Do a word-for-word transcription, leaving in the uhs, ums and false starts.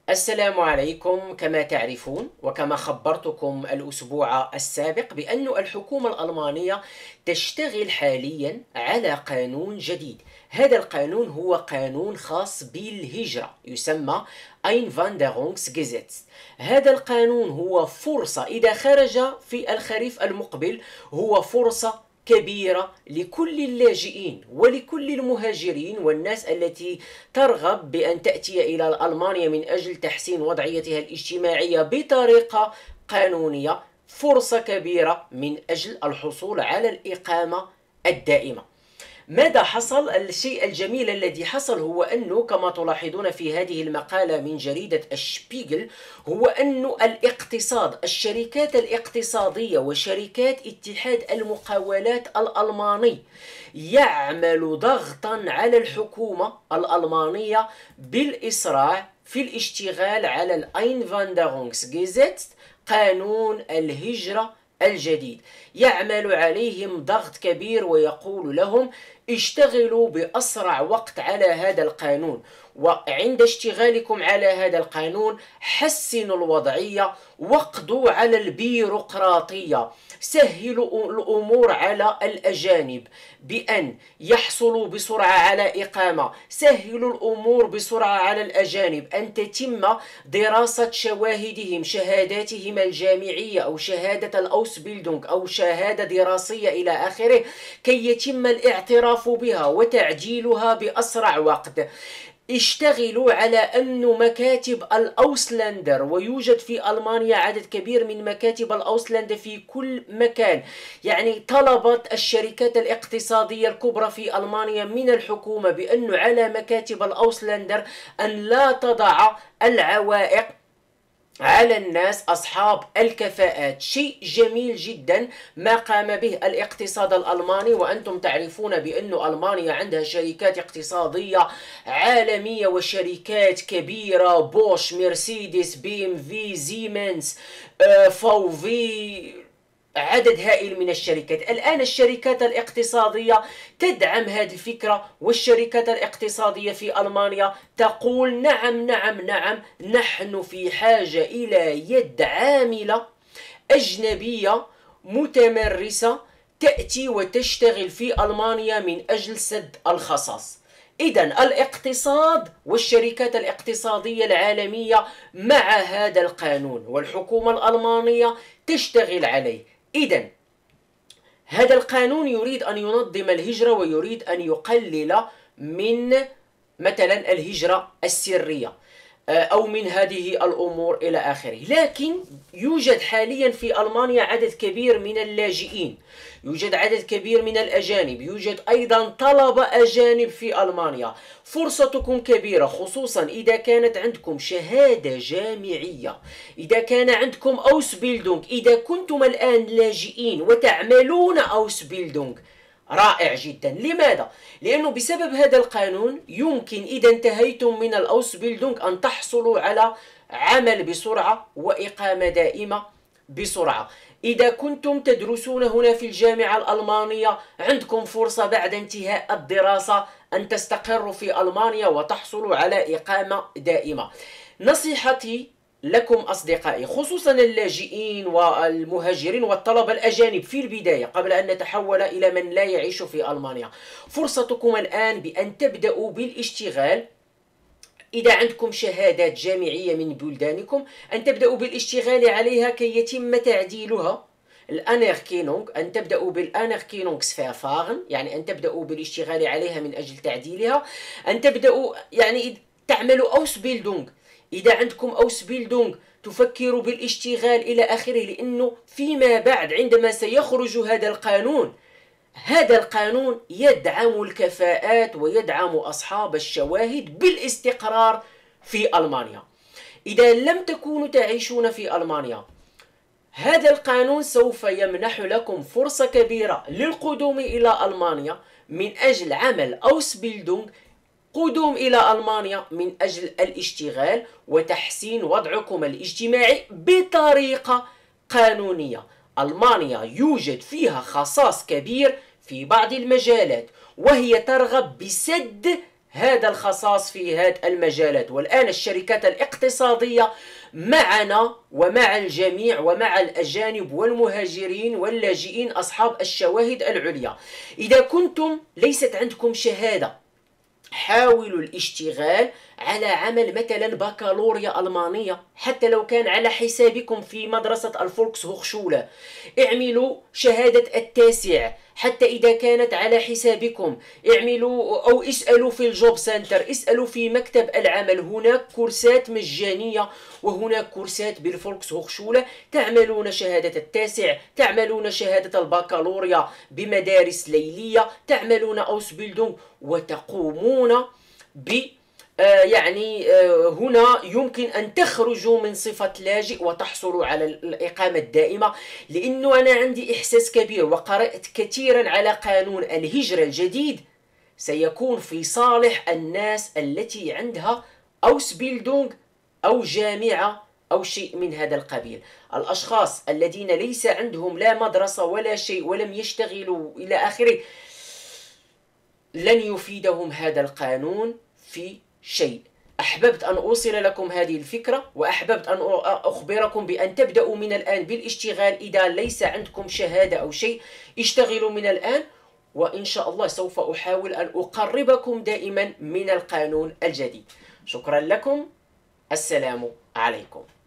السلام عليكم. كما تعرفون وكما خبرتكم الأسبوع السابق بأن الحكومة الألمانية تشتغل حاليا على قانون جديد. هذا القانون هو قانون خاص بالهجرة، يسمى Einwanderungsgesetz. هذا القانون هو فرصة إذا خرج في الخريف المقبل، هو فرصة كبيرة لكل اللاجئين ولكل المهاجرين والناس التي ترغب بأن تأتي إلى ألمانيا من أجل تحسين وضعيتها الاجتماعية بطريقة قانونية. فرصة كبيرة من أجل الحصول على الإقامة الدائمة. ماذا حصل؟ الشيء الجميل الذي حصل هو أنه كما تلاحظون في هذه المقالة من جريدة الشبيغل، هو أن الاقتصاد، الشركات الاقتصادية وشركات اتحاد المقاولات الألماني يعمل ضغطا على الحكومة الألمانية بالإسراع في الاشتغال على الأينفاندرونغسجيزيتس، قانون الهجرة الجديد. يعمل عليهم ضغط كبير ويقول لهم اشتغلوا بأسرع وقت على هذا القانون، وعند اشتغالكم على هذا القانون حسنوا الوضعية واقضوا على البيروقراطية، سهلوا الأمور على الأجانب بأن يحصلوا بسرعة على إقامة، سهلوا الأمور بسرعة على الأجانب أن تتم دراسة شواهدهم، شهاداتهم الجامعية أو شهادة الأوسبيلدونغ أو شهادة دراسية إلى آخره، كي يتم الاعتراف بها وتعجيلها بأسرع وقت. اشتغلوا على أن مكاتب الأوسلندر، ويوجد في ألمانيا عدد كبير من مكاتب الأوسلندر في كل مكان، يعني طلبت الشركات الاقتصادية الكبرى في ألمانيا من الحكومة بأن على مكاتب الأوسلندر أن لا تضع العوائق على الناس أصحاب الكفاءات. شيء جميل جدا ما قام به الاقتصاد الألماني، وأنتم تعرفون بأن ألمانيا عندها شركات اقتصادية عالمية وشركات كبيرة، بوش، مرسيدس، بي ام في، زيمنز، فوفي، عدد هائل من الشركات. الآن الشركات الاقتصادية تدعم هذه الفكرة، والشركات الاقتصادية في ألمانيا تقول نعم نعم نعم، نحن في حاجة إلى يد عاملة أجنبية متمرسة تأتي وتشتغل في ألمانيا من أجل سد الخصاص. إذن الاقتصاد والشركات الاقتصادية العالمية مع هذا القانون، والحكومة الألمانية تشتغل عليه. إذن هذا القانون يريد أن ينظم الهجرة ويريد أن يقلل من مثلا الهجرة السرية أو من هذه الأمور إلى آخره. لكن يوجد حاليا في ألمانيا عدد كبير من اللاجئين، يوجد عدد كبير من الأجانب، يوجد أيضا طلبة أجانب في ألمانيا. فرصتكم كبيرة، خصوصا إذا كانت عندكم شهادة جامعية، إذا كان عندكم أوسبيلدونغ، إذا كنتم الآن لاجئين وتعملون أوسبيلدونغ، رائع جدا. لماذا؟ لأنه بسبب هذا القانون يمكن إذا انتهيتم من الأوسبيلدونغ أن تحصلوا على عمل بسرعة وإقامة دائمة بسرعة. إذا كنتم تدرسون هنا في الجامعة الألمانية عندكم فرصة بعد انتهاء الدراسة أن تستقروا في ألمانيا وتحصلوا على إقامة دائمة. نصيحتي لكم أصدقائي، خصوصا اللاجئين والمهاجرين والطلبة الأجانب في البداية قبل أن نتحول إلى من لا يعيش في ألمانيا، فرصتكم الآن بأن تبدأوا بالاشتغال. إذا عندكم شهادات جامعية من بلدانكم أن تبدأوا بالاشتغال عليها كي يتم تعديلها. الأنيركينونغ، أن تبدأوا بالأنيركينونغسفيرفارن، يعني أن تبدأوا بالاشتغال عليها من أجل تعديلها. أن تبدأوا يعني تعملوا أوسبيلدونغ، إذا عندكم أوسبيلدونغ تفكروا بالاشتغال إلى آخره، لأنه فيما بعد عندما سيخرج هذا القانون، هذا القانون يدعم الكفاءات ويدعم أصحاب الشواهد بالاستقرار في ألمانيا. إذا لم تكونوا تعيشون في ألمانيا، هذا القانون سوف يمنح لكم فرصة كبيرة للقدوم إلى ألمانيا من أجل عمل أوسبيلدونغ، قدوم إلى ألمانيا من أجل الاشتغال وتحسين وضعكم الاجتماعي بطريقة قانونية. ألمانيا يوجد فيها خصاص كبير في بعض المجالات، وهي ترغب بسد هذا الخصاص في هذه المجالات. والآن الشركات الاقتصادية معنا ومع الجميع ومع الأجانب والمهاجرين واللاجئين أصحاب الشواهد العليا. إذا كنتم ليست عندكم شهادة، حاولوا الاشتغال على عمل مثلا بكالوريا ألمانية، حتى لو كان على حسابكم في مدرسة الفولكس هوخشولة. اعملوا شهادة التاسع حتى إذا كانت على حسابكم. اعملوا أو اسألوا في الجوب سنتر، اسألوا في مكتب العمل. هناك كورسات مجانية وهناك كورسات بالفولكس هوخشولة. تعملون شهادة التاسع، تعملون شهادة البكالوريا بمدارس ليلية، تعملون أوسبيلدونغ، وتقومون ب آه يعني آه هنا يمكن أن تخرجوا من صفة لاجئ وتحصلوا على الإقامة الدائمة. لأنه أنا عندي إحساس كبير وقرأت كثيرا على قانون الهجرة الجديد سيكون في صالح الناس التي عندها أوسبيلدونغ أو جامعة أو شيء من هذا القبيل. الأشخاص الذين ليس عندهم لا مدرسة ولا شيء ولم يشتغلوا إلى آخره لن يفيدهم هذا القانون في شيء. أحببت أن أوصل لكم هذه الفكرة، وأحببت أن أخبركم بأن تبدأوا من الآن بالاشتغال. إذا ليس عندكم شهادة أو شيء اشتغلوا من الآن، وإن شاء الله سوف أحاول أن أقربكم دائما من القانون الجديد. شكرا لكم، السلام عليكم.